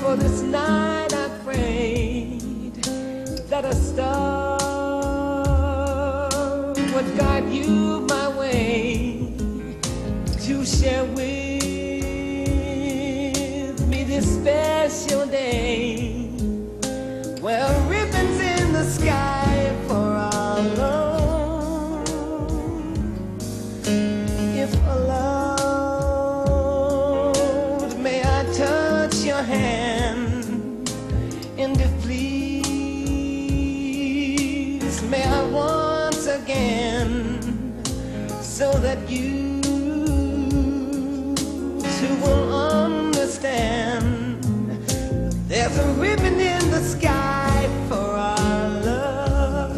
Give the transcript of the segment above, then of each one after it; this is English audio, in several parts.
for this night I prayed that a star would guide you my way to share with me this special day. Well, ribbons in the sky for our love. If allowed, may I touch your hand, and if please, may I once again, so that you too will understand. There's a ribbon in the sky for our love.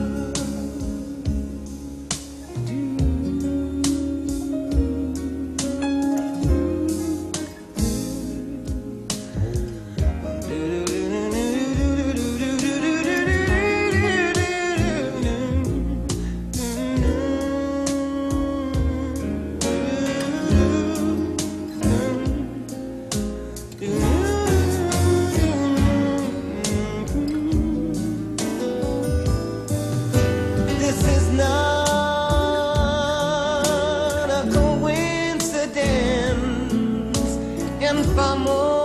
And far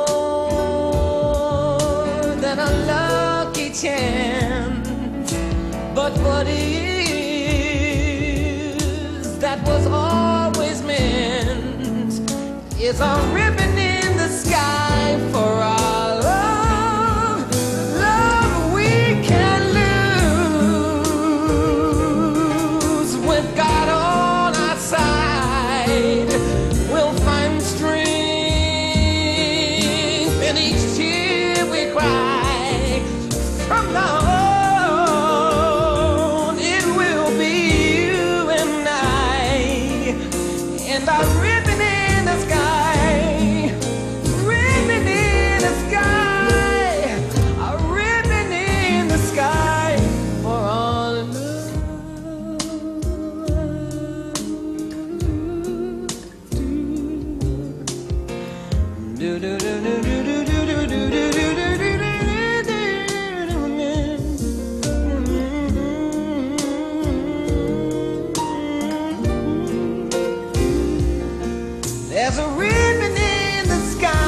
more than a lucky chance, but what is that was always meant is a ribbon in the sky for our love. Love we can lose with God on our side. We'll find strength in each tear we cry. From now on, it will be you and I, and our ribbon in the sky, ribbon in the sky, a ribbon in the sky for all love. Do do do do do do. There's a ribbon in the sky.